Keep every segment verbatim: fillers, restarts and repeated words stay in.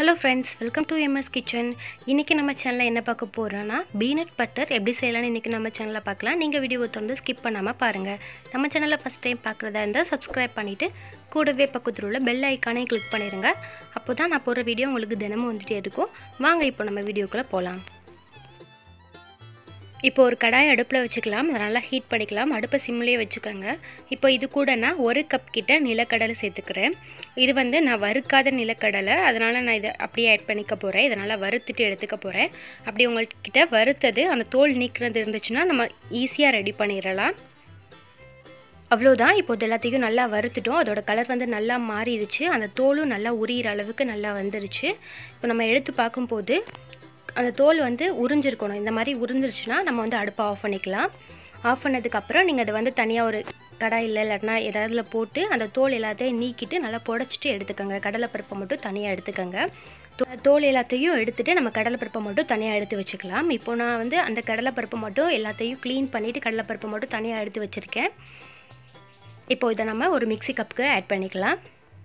Hello friends, welcome to M S Kitchen. இன்னைக்கு நம்ம சேனல்ல என்ன பார்க்க போறோம்னா பீனட் பட்டர் எப்படி செய்யலாம்னு இன்னைக்கு நம்ம சேனல்ல பார்க்கலாம். நீங்க வீடியோவை தொடர்ந்து ஸ்கிப் பண்ணாம பாருங்க. நம்ம சேனலை ஃபர்ஸ்ட் டைம் பார்க்கறதா இருந்தா Subscribe பண்ணிட்டு கூடவே பக்கத்துல உள்ள பெல் ஐகானை கிளிக் பண்ணிருங்க. அப்பதான் நான் போற வீடியோ உங்களுக்கு தினமும் வந்துட்டே இருக்கும். வாங்க இப்போ நம்ம வீடியோக்குள்ள போலாம். இப்போ ஒரு கடாய் அடுப்புல வச்சுக்கலாம். நல்லா ஹீட் பண்ணிக்கலாம். அடுப்பை சிம்லயே வச்சுக்கோங்க. இப்போ இது கூட நான் ஒரு கப் கிட்ட நிலக்கடலை சேர்த்துக்கிறேன். இது வந்து நான் வறுக்காத நிலக்கடலை, அதனால நான் இதை அப்படியே ஆட் பண்ணிக்க போறேன். இதனால வறுத்துட்டு எடுத்துக்க போறேன். அப்படி உங்ககிட்ட வறுத்தது அந்த தோல் நீக்குறது இருந்துச்சுன்னா நம்ம ஈஸியா ரெடி பண்ணிரலாம். அவ்வளவுதான். இப்போ எல்லாத்தையும் நல்லா வறுத்துட்டோம். அதோட கலர் வந்து நல்லா மாறிடுச்சு. அந்த தோலும் நல்லா உரியிற அளவுக்கு நல்லா வந்துருச்சு. இப்போ நம்ம எடுத்து பார்க்கும்போது அந்த தோல் வந்து உறிஞ்சிருக்கணும். இந்த மாதிரி உறிஞ்சிருச்சுன்னா நம்ம வந்து அடுப்பை ஆஃப் பண்ணிக்கலாம். ஆஃப் பண்ணதுக்கப்புறம் நீங்கள் அதை வந்து தனியாக ஒரு கடாயில் இல்லைன்னா ஏதாவதுல போட்டு அந்த தோல் எல்லாத்தையும் நீக்கிட்டு நல்லா புடச்சிட்டு எடுத்துக்கோங்க. கடலைப்பருப்பை மட்டும் தனியாக எடுத்துக்கோங்க. தோல் எல்லாத்தையும் எடுத்துகிட்டு நம்ம கடலைப்பருப்பை மட்டும் தனியாக எடுத்து வச்சுக்கலாம். இப்போ நான் வந்து அந்த கடலைப்பருப்பை மட்டும் எல்லாத்தையும் க்ளீன் பண்ணிவிட்டு கடலைப்பருப்பை மட்டும் தனியாக எடுத்து வச்சுருக்கேன். இப்போ இதை நம்ம ஒரு மிக்ஸி கப்புக்கு ஆட் பண்ணிக்கலாம்.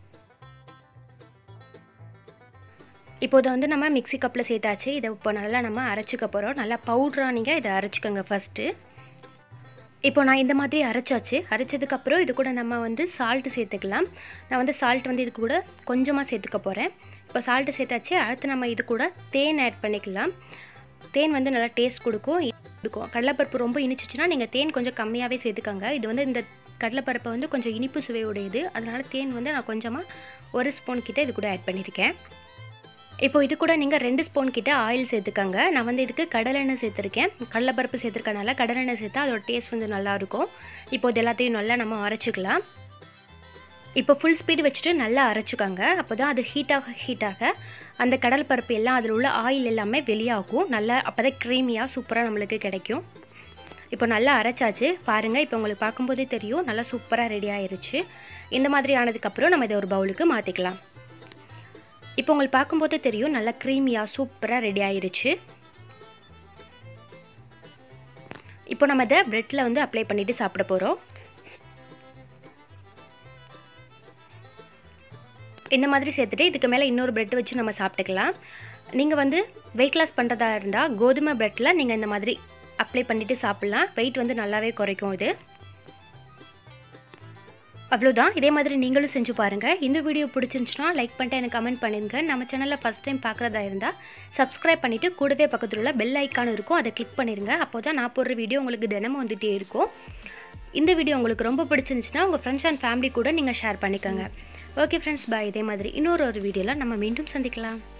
இப்போ இதை வந்து நம்ம மிக்ஸி கப்பில் சேர்த்தாச்சு. இதை இப்போ நல்லா நம்ம அரைச்சிக்க போகிறோம். நல்லா பவுட்ராக நீங்கள் இதை அரைச்சிக்கோங்க ஃபஸ்ட்டு. இப்போ நான் இந்த மாதிரி அரைச்சாச்சு. அரைச்சதுக்கப்புறம் இது கூட நம்ம வந்து சால்ட்டு சேர்த்துக்கலாம். நான் வந்து சால்ட் வந்து இது கூட கொஞ்சமாக சேர்த்துக்க போகிறேன். இப்போ சால்ட்டு சேர்த்தாச்சு. அடுத்து நம்ம இது கூட தேன் ஆட் பண்ணிக்கலாம். தேன் வந்து நல்லா டேஸ்ட் கொடுக்கும் கொடுக்கும் கடலைப்பருப்பு ரொம்ப இனிச்சிச்சுன்னா நீங்கள் தேன் கொஞ்சம் கம்மியாகவே சேர்த்துக்கோங்க. இது வந்து இந்த கடலைப்பருப்பை வந்து கொஞ்சம் இனிப்பு சுவையுடையது, அதனால் தேன் வந்து நான் கொஞ்சமாக ஒரு ஸ்பூன் கிட்ட இது கூட ஆட் பண்ணியிருக்கேன். இப்போ இது கூட நீங்கள் ரெண்டு ஸ்பூன் கிட்ட ஆயில் சேர்த்துக்கோங்க. நான் வந்து இதுக்கு கடலெண்ணெய் சேர்த்துருக்கேன். கடலைப்பருப்பு சேர்த்துருக்கனால கடலெண்ணெய் சேர்த்தா அதோட டேஸ்ட் வந்து நல்லாயிருக்கும். இப்போ இது எல்லாத்தையும் நல்லா நம்ம அரைச்சிக்கலாம். இப்போ ஃபுல் ஸ்பீடு வச்சுட்டு நல்லா அரைச்சிக்கோங்க. அப்போ தான் அது ஹீட்டாக ஹீட்டாக அந்த கடலைப்பருப்பு எல்லாம் அதில் உள்ள ஆயில் எல்லாமே வெளியாகும். நல்லா அப்போ தான் க்ரீமியாக சூப்பராக நம்மளுக்கு கிடைக்கும். இப்போ நல்லா அரைச்சாச்சு பாருங்கள். இப்போ உங்களுக்கு பார்க்கும்போதே தெரியும் நல்லா சூப்பராக ரெடி ஆயிருச்சு. இந்த மாதிரி ஆனதுக்கப்புறம் நம்ம இதை ஒரு பவுலுக்கு மாற்றிக்கலாம். இப்போ உங்களுக்கு பார்க்கும்போது தெரியும் நல்லா க்ரீமியாக சூப்பராக ரெடி ஆயிருச்சு. இப்போ நம்ம இதை ப்ரெட்டில் வந்து அப்ளை பண்ணிவிட்டு சாப்பிட போகிறோம். இந்த மாதிரி சேர்த்துட்டு இதுக்கு மேலே இன்னொரு ப்ரெட் வச்சு நம்ம சாப்பிட்டுக்கலாம். நீங்கள் வந்து வெயிட் லாஸ் பண்ணுறதா இருந்தால் கோதுமை ப்ரெட்டில் நீங்கள் இந்த மாதிரி அப்ளை பண்ணிவிட்டு சாப்பிட்லாம். வெயிட் வந்து நல்லாவே குறைக்கும் இது. அவ்வளோதான். இதே மாதிரி நீங்களும் செஞ்சு பாருங்கள். இந்த வீடியோ பிடிச்சிருந்துச்சுன்னா லைக் பண்ணிட்டு எனக்கு கமெண்ட் பண்ணிடுங்க. நம்ம சேனலில் ஃபஸ்ட் டைம் பார்க்குறதா இருந்தால் Subscribe பண்ணிவிட்டு கூடவே பக்கத்தில் உள்ள பெல் ஐக்கான் இருக்கும், அதை கிளிக் பண்ணிடுங்க. அப்போ தான் நான் போடுற வீடியோ உங்களுக்கு தினமும் வந்துகிட்டே இருக்கும். இந்த வீடியோ உங்களுக்கு ரொம்ப பிடிச்சிருந்துச்சுன்னா உங்கள் ஃப்ரெண்ட்ஸ் அண்ட் ஃபேமிலி கூட நீங்கள் ஷேர் பண்ணிக்கோங்க. Okay friends, bye. இதே மாதிரி இன்னொரு ஒரு வீடியோவில் நம்ம மீண்டும் சந்திக்கலாம்.